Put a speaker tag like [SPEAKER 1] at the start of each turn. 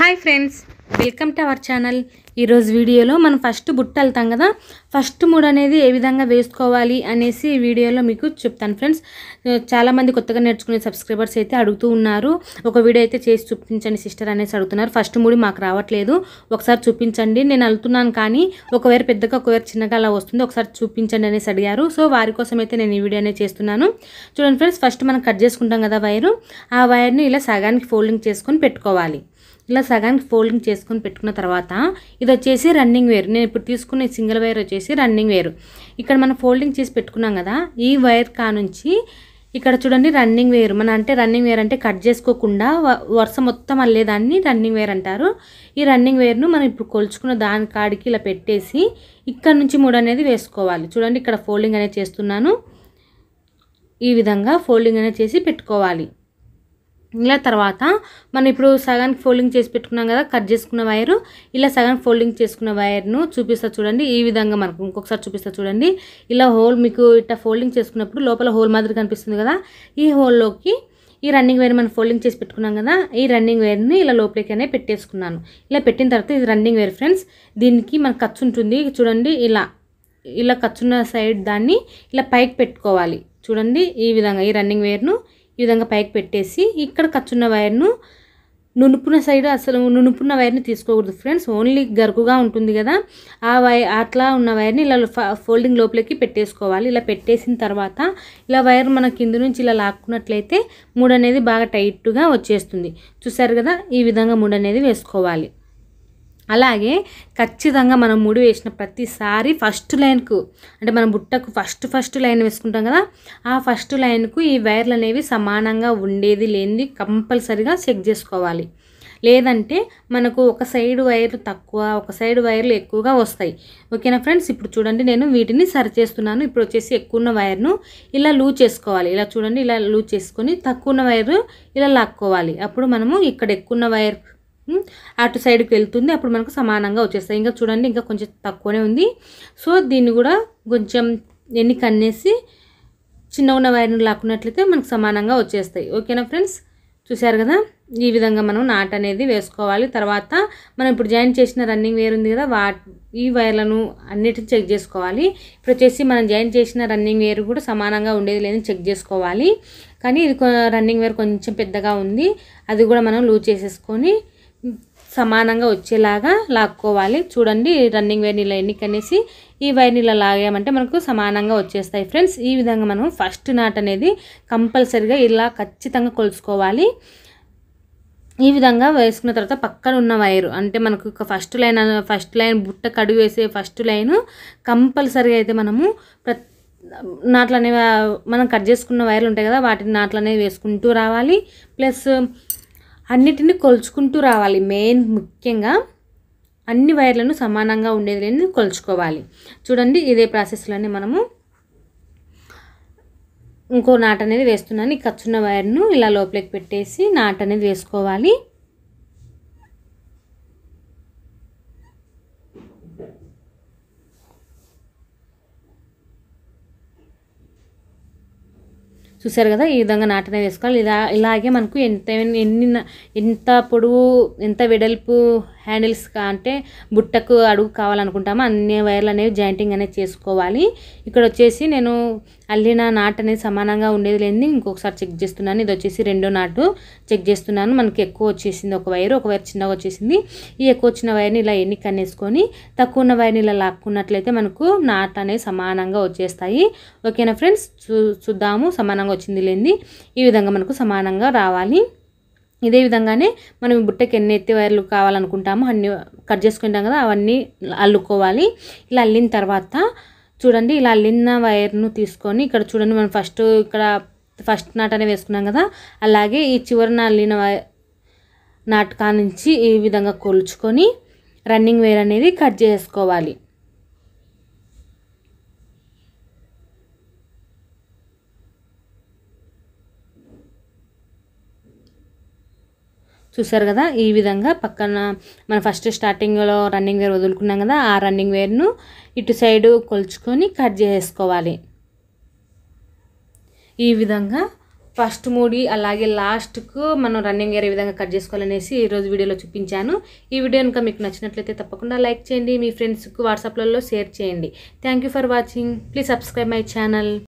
[SPEAKER 1] Hi friends, welcome to our channel. ఈరోజు వీడియోలో మనం ఫస్ట్ బుట్ట వెళ్తాం కదా, ఫస్ట్ మూడు అనేది ఏ విధంగా వేసుకోవాలి అనేసి ఈ వీడియోలో మీకు చెప్తాను ఫ్రెండ్స్. చాలామంది కొత్తగా నేర్చుకునే సబ్స్క్రైబర్స్ అయితే అడుగుతూ ఉన్నారు, ఒక వీడియో అయితే చేసి చూపించండి సిస్టర్ అనేసి అడుగుతున్నారు. ఫస్ట్ మూడు మాకు రావట్లేదు, ఒకసారి చూపించండి. నేను వెళ్తున్నాను కానీ ఒకవేళ పెద్దగా ఒకవేళ చిన్నగా అలా వస్తుంది, ఒకసారి చూపించండి అనేసి అడిగారు. సో వారి కోసం అయితే నేను ఈ వీడియో అనేది చేస్తున్నాను. చూడండి ఫ్రెండ్స్, ఫస్ట్ మనం కట్ చేసుకుంటాం కదా వైరు, ఆ వైర్ని ఇలా సగానికి ఫోల్డింగ్ చేసుకొని పెట్టుకోవాలి. ఇలా సగానికి ఫోల్డింగ్ చేసుకొని పెట్టుకున్న తర్వాత ఇది వచ్చేసి రన్నింగ్ వేర్. నేను ఇప్పుడు తీసుకున్న సింగిల్ వైర్ వచ్చేసి రన్నింగ్ వేర్. ఇక్కడ మనం ఫోల్డింగ్ చేసి పెట్టుకున్నాం కదా, ఈ వైర్ కానుంచి ఇక్కడ చూడండి రన్నింగ్ వేర్. మన అంటే రన్నింగ్ వేర్ అంటే కట్ చేసుకోకుండా వరుస మొత్తం అల్లేదాన్ని రన్నింగ్ వేర్ అంటారు. ఈ రన్నింగ్ వేర్ను మనం ఇప్పుడు కొలుచుకున్న దాని కాడికి ఇలా పెట్టేసి ఇక్కడ నుంచి మూడు అనేది వేసుకోవాలి. చూడండి ఇక్కడ ఫోల్డింగ్ అనేది చేస్తున్నాను, ఈ విధంగా ఫోల్డింగ్ అనేది చేసి పెట్టుకోవాలి. ఇలా తర్వాత మనం ఇప్పుడు సగానికి ఫోల్డింగ్ చేసి పెట్టుకున్నాం కదా కట్ చేసుకున్న వైరు, ఇలా సగానికి ఫోల్డింగ్ చేసుకున్న వైర్ను చూపిస్తా చూడండి. ఈ విధంగా మనకు ఇంకొకసారి చూపిస్తా చూడండి. ఇలా హోల్ మీకు ఇట్లా ఫోల్డింగ్ చేసుకున్నప్పుడు లోపల హోల్ మాదిరి కనిపిస్తుంది కదా, ఈ హోల్లోకి ఈ రన్నింగ్ వైర్ మనం ఫోల్డింగ్ చేసి పెట్టుకున్నాం కదా, ఈ రన్నింగ్ వైర్ని ఇలా లోపలికి అనేది పెట్టేసుకున్నాను. ఇలా పెట్టిన తర్వాత ఇది రన్నింగ్ వైర్ ఫ్రెండ్స్. దీనికి మనకు ఖర్చు ఉంటుంది చూడండి, ఇలా ఖర్చున్న సైడ్ దాన్ని ఇలా పైకి పెట్టుకోవాలి. చూడండి ఈ విధంగా ఈ రన్నింగ్ వైర్ను ఈ విధంగా పైకి పెట్టేసి ఇక్కడ ఖర్చున్న వైర్ను నునుపున సైడ్ అసలు నునుపున్న వైర్ని తీసుకోకూడదు ఫ్రెండ్స్, ఓన్లీ గరుకుగా ఉంటుంది కదా ఆ అట్లా ఉన్న వైర్ని ఇలా ఫోల్డింగ్ లోపలికి పెట్టేసుకోవాలి. ఇలా పెట్టేసిన తర్వాత ఇలా వైర్ మన కింద నుంచి ఇలా లాక్కున్నట్లయితే మూడు అనేది బాగా టైట్గా వచ్చేస్తుంది. చూసారు కదా, ఈ విధంగా మూడు అనేది వేసుకోవాలి. అలాగే ఖచ్చితంగా మనం ముడి వేసిన ప్రతిసారి ఫస్ట్ లైన్కు అంటే మనం బుట్టకు ఫస్ట్ లైన్ వేసుకుంటాం కదా, ఆ ఫస్ట్ లైన్కు ఈ వైర్లు అనేవి సమానంగా ఉండేది లేనిది కంపల్సరిగా చెక్ చేసుకోవాలి. లేదంటే మనకు ఒక సైడ్ వైర్లు తక్కువ, ఒక సైడ్ వైర్లు ఎక్కువగా వస్తాయి. ఓకేనా ఫ్రెండ్స్, ఇప్పుడు చూడండి నేను వీటిని సరి చేస్తున్నాను. ఇప్పుడు వచ్చేసి ఎక్కువ ఉన్న వైర్ను ఇలా లూజ్ చేసుకోవాలి. ఇలా చూడండి, ఇలా లూజ్ చేసుకొని తక్కువ ఉన్న వైరు ఇలా లాక్కోవాలి. అప్పుడు మనము ఇక్కడ ఎక్కువ ఉన్న వైర్ అటు సైడ్కి వెళ్తుంది, అప్పుడు మనకు సమానంగా వచ్చేస్తాయి. ఇంకా చూడండి ఇంకా కొంచెం తక్కువనే ఉంది, సో దీన్ని కూడా కొంచెం ఎన్ని కన్నేసి చిన్న ఉన్న వైర్ను లాక్కున్నట్లయితే మనకు సమానంగా వచ్చేస్తాయి. ఓకేనా ఫ్రెండ్స్, చూసారు కదా, ఈ విధంగా మనం నాట్ అనేది వేసుకోవాలి. తర్వాత మనం ఇప్పుడు జాయిన్ చేసిన రన్నింగ్ వేర్ ఉంది కదా, ఈ వైర్లను అన్నిటిని చెక్ చేసుకోవాలి. ఇప్పుడు వచ్చేసి మనం జాయిన్ చేసిన రన్నింగ్ వేర్ కూడా సమానంగా ఉండేది లేదని చెక్ చేసుకోవాలి. కానీ ఇది రన్నింగ్ వేర్ కొంచెం పెద్దగా ఉంది, అది కూడా మనం లూజ్ చేసేసుకొని సమానంగా వచ్చేలాగా లాక్కోవాలి. చూడండి రన్నింగ్ వైర్ని ఇలా ఎన్నికనేసి ఈ వైర్ని ఇలా లాగామంటే మనకు సమానంగా వచ్చేస్తాయి ఫ్రెండ్స్. ఈ విధంగా మనం ఫస్ట్ నాట్ అనేది కంపల్సరిగా ఇలా ఖచ్చితంగా కొలుసుకోవాలి. ఈ విధంగా వేసుకున్న తర్వాత పక్కన ఉన్న వైరు అంటే మనకు ఫస్ట్ లైన్ బుట్ట కడుగు వేసే ఫస్ట్ లైన్ కంపల్సరిగా అయితే మనము నాట్లు అనేవి మనం కట్ చేసుకున్న వైర్లు ఉంటాయి కదా, వాటిని నాట్లు అనేవి వేసుకుంటూ రావాలి. ప్లస్ అన్నిటిని కొలుచుకుంటూ రావాలి. మెయిన్ ముఖ్యంగా అన్ని వైర్లను సమానంగా ఉండేది లేని కొలుచుకోవాలి. చూడండి ఇదే ప్రాసెస్లోనే మనము ఇంకో నాట్ అనేది వేస్తున్నాను. ఈ ఖర్చున్న వైర్ను ఇలా లోపలికి పెట్టేసి నాట్ అనేది వేసుకోవాలి. చూసారు కదా, ఈ విధంగా నాట్ అనేది వేసుకోవాలి. ఇలాగే మనకు ఎంత పొడవు ఎంత వెడల్పు హ్యాండిల్స్ అంటే బుట్టకు అడుగు కావాలనుకుంటామో అన్ని వైర్లు అనేవి జాయింటింగ్ అనేది చేసుకోవాలి. ఇక్కడ వచ్చేసి నేను అల్లిన నాట్ అనేది సమానంగా ఉండేది లేని ఇంకొకసారి చెక్ చేస్తున్నాను. ఇది వచ్చేసి రెండో నాటు చెక్ చేస్తున్నాను. మనకి ఎక్కువ వచ్చేసింది ఒక వైర్ చిన్నగా వచ్చేసింది. ఈ ఎక్కువ వచ్చిన వైర్ని ఇలా ఎన్నికనేసుకొని తక్కువ ఉన్న వైర్ని ఇలా లాక్కున్నట్లయితే మనకు నాట్ అనేది సమానంగా వచ్చేస్తాయి. ఓకేనా ఫ్రెండ్స్, చూద్దాము సమానంగా వచ్చింది లేనిది. ఈ విధంగా మనకు సమానంగా రావాలి. ఇదే విధంగానే మనం బుట్టకి ఎన్ని ఎత్తి వైర్లు కావాలనుకుంటామో అన్ని కట్ చేసుకుంటాం కదా, అవన్నీ అల్లుకోవాలి. ఇలా అల్లిన తర్వాత చూడండి, ఇలా అల్లిన వైర్ను తీసుకొని ఇక్కడ చూడండి మనం ఫస్ట్ నాట్ అనేది వేసుకున్నాం కదా, అలాగే ఈ చివరిన అల్లిన నాట్ కానుంచి ఈ విధంగా కొలుచుకొని రన్నింగ్ వైర్ అనేది కట్ చేసుకోవాలి. చూసారు కదా, ఈ విధంగా పక్కన మన ఫస్ట్ స్టార్టింగ్లో రన్నింగ్ వేర్ వదులుకున్నాం కదా, ఆ రన్నింగ్ వేర్ను ఇటు సైడు కొలుచుకొని కట్ చేసుకోవాలి. ఈ విధంగా ఫస్ట్ మూడి అలాగే లాస్ట్కు మనం రన్నింగ్ గేర్ ఏ విధంగా కట్ చేసుకోవాలనేసి ఈరోజు వీడియోలో చూపించాను. ఈ వీడియో కనుక మీకు నచ్చినట్లయితే తప్పకుండా లైక్ చేయండి, మీ ఫ్రెండ్స్కు వాట్సాప్లలో షేర్ చేయండి. Thank you for watching. Please subscribe my channel.